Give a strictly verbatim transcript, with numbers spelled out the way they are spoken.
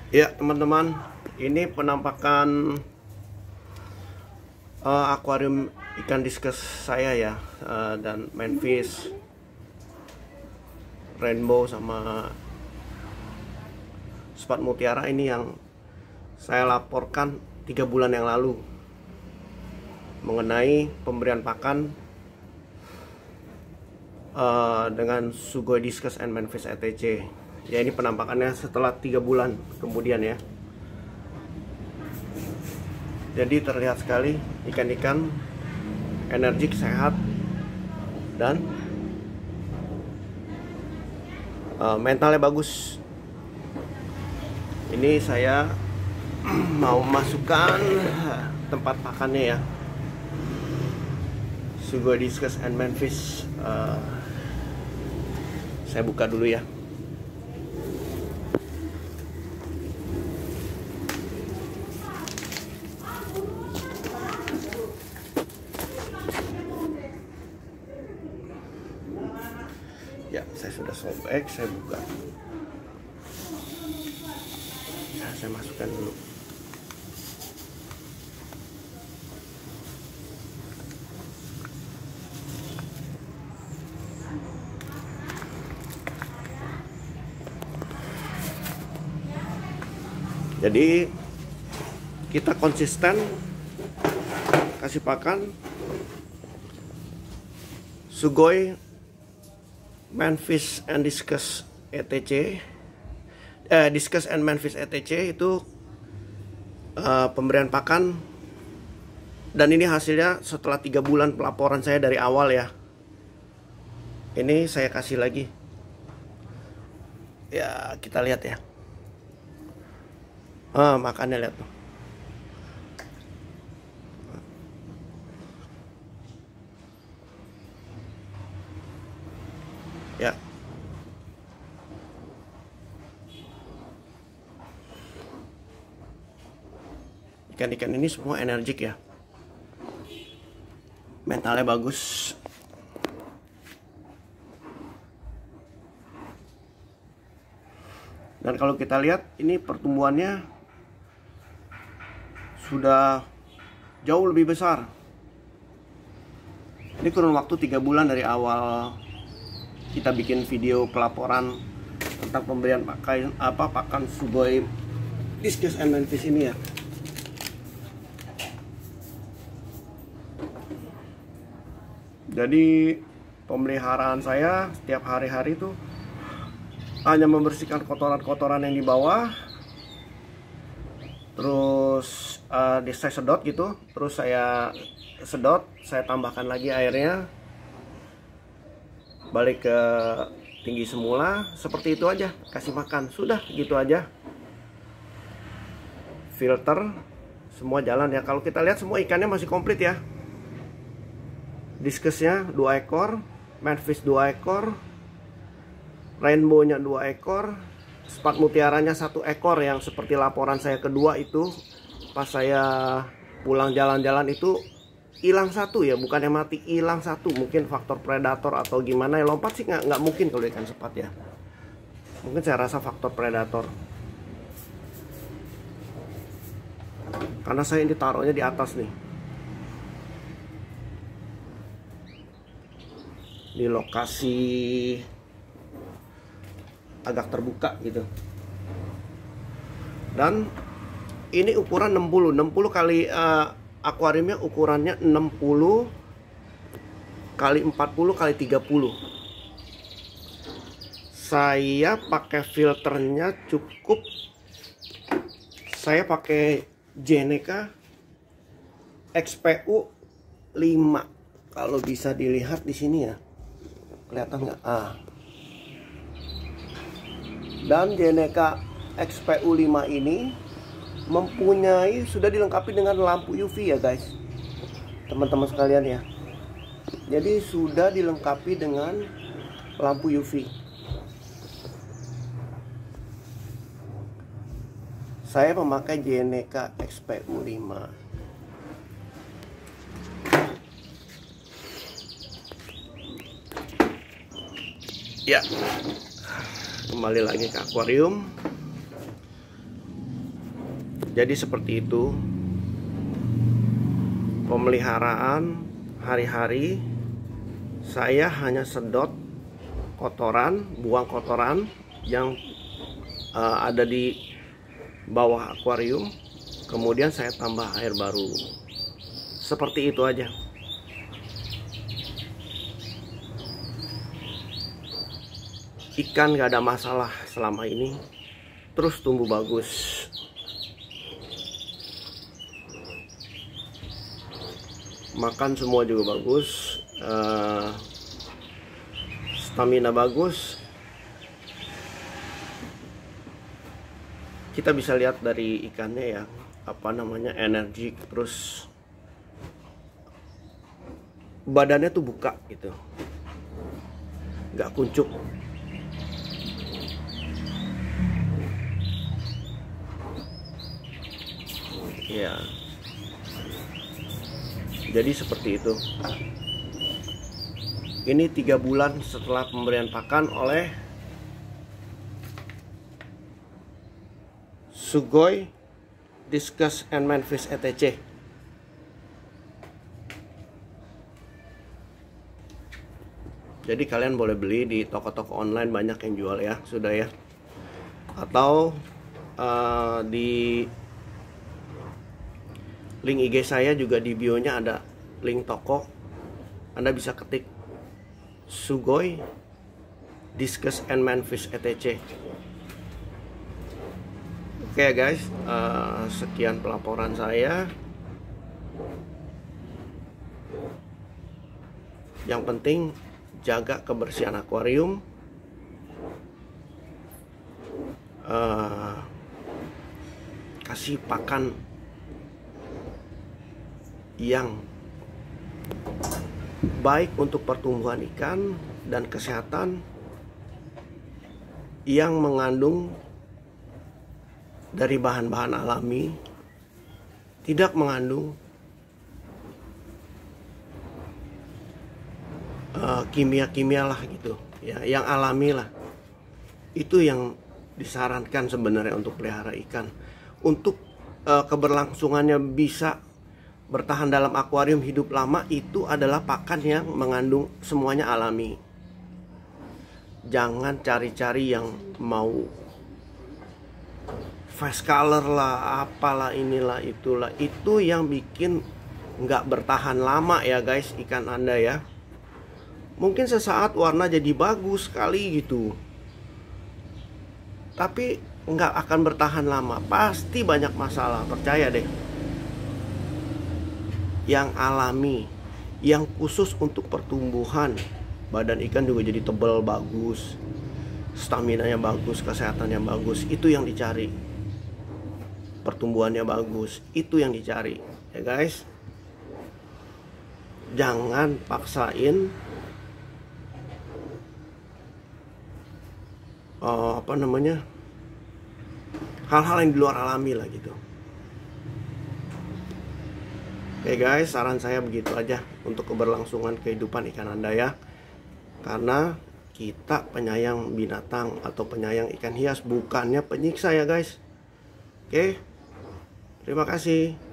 Ya teman-teman, ini penampakan uh, akuarium ikan diskus saya ya, uh, dan manfish, rainbow sama spot mutiara ini yang saya laporkan tiga bulan yang lalu mengenai pemberian pakan uh, dengan sugoi diskus and manfish E T C. Ya, ini penampakannya setelah tiga bulan kemudian ya. Jadi terlihat sekali ikan-ikan energik, sehat, dan uh, mentalnya bagus. Ini saya mau masukkan tempat pakannya ya, sugoi diskus and manfish. uh, Saya buka dulu ya. Ya, saya sudah sobek, saya buka. Nah, saya masukkan dulu. Jadi kita konsisten kasih pakan sugoi manfish and diskus E T C, eh, diskus and manfish E T C itu uh, pemberian pakan, dan ini hasilnya setelah tiga bulan pelaporan saya dari awal ya. Ini saya kasih lagi ya, kita lihat ya. Ah, makannya lihat tuh. Ya. Ikan-ikan ini semua energik ya. Mentalnya bagus. Dan kalau kita lihat ini pertumbuhannya sudah jauh lebih besar. Ini kurun waktu tiga bulan dari awal kita bikin video pelaporan tentang pemberian pakan apa pakan sugoi diskus and manfish ini ya. Jadi pemeliharaan saya setiap hari-hari itu hanya membersihkan kotoran-kotoran yang di bawah, terus uh, saya sedot gitu, terus saya sedot, saya tambahkan lagi airnya, balik ke tinggi semula, seperti itu aja, kasih makan, sudah gitu aja. Filter semua jalan ya. Kalau kita lihat semua ikannya masih komplit ya. Diskusnya dua ekor, manfish dua ekor, rainbownya dua ekor, spot mutiaranya satu ekor yang seperti laporan saya kedua itu pas saya pulang jalan-jalan itu hilang satu ya, bukan yang mati, hilang satu. Mungkin faktor predator atau gimana ya, lompat sih nggak nggak mungkin kalau ikan sepat ya. Mungkin saya rasa faktor predator, karena saya ini taruhnya di atas nih, di lokasi agak terbuka gitu. Dan ini ukuran enam puluh enam puluh kali uh, akuariumnya ukurannya enam puluh kali empat puluh kali tiga puluh. Saya pakai filternya cukup, saya pakai Jeneka X P U lima. Kalau bisa dilihat di sini ya, kelihatan nggak? Ah. Dan Jeneka X P U lima ini mempunyai, sudah dilengkapi dengan lampu U V ya guys, teman-teman sekalian ya. Jadi sudah dilengkapi dengan lampu U V. Saya memakai Jeneka X P U lima. Ya, kembali lagi ke akuarium. Jadi seperti itu pemeliharaan hari-hari. Saya hanya sedot kotoran, buang kotoran yang uh, ada di bawah akuarium, kemudian saya tambah air baru. Seperti itu aja. Ikan gak ada masalah selama ini, terus tumbuh bagus. Makan semua juga bagus, uh, stamina bagus. Kita bisa lihat dari ikannya ya, apa namanya, energi, terus badannya tuh buka gitu, nggak kuncup. Ya, jadi seperti itu. Ini tiga bulan setelah pemberian pakan oleh Sugoi Discus and Manfish E T C. Jadi kalian boleh beli di toko-toko online, banyak yang jual ya, sudah ya. Atau uh, di link I G saya juga, di bio-nya ada link toko. Anda bisa ketik Sugoi Discus and Manfish E T C. Oke okay guys, uh, sekian pelaporan saya. Yang penting jaga kebersihan akuarium, uh, kasih pakan yang baik untuk pertumbuhan ikan dan kesehatan, yang mengandung dari bahan-bahan alami, tidak mengandung uh, kimia-kimia lah gitu ya, yang alami lah. Itu yang disarankan sebenarnya untuk pelihara ikan. Untuk uh, keberlangsungannya bisa bertahan dalam akuarium hidup lama, itu adalah pakan yang mengandung semuanya alami. Jangan cari-cari yang mau face color lah, apalah, inilah, itulah. Itu yang bikin nggak bertahan lama ya guys, ikan Anda ya. Mungkin sesaat warna jadi bagus sekali gitu, tapi nggak akan bertahan lama. Pasti banyak masalah, percaya deh. Yang alami, yang khusus untuk pertumbuhan, badan ikan juga jadi tebal, bagus, staminanya bagus, kesehatannya bagus. Itu yang dicari. Pertumbuhannya bagus, itu yang dicari ya guys. Jangan paksain uh, apa namanya, hal-hal yang di luar alami lah gitu. Oke guys, saran saya begitu aja untuk keberlangsungan kehidupan ikan Anda ya. Karena kita penyayang binatang atau penyayang ikan hias, bukannya penyiksa ya guys. Oke, terima kasih.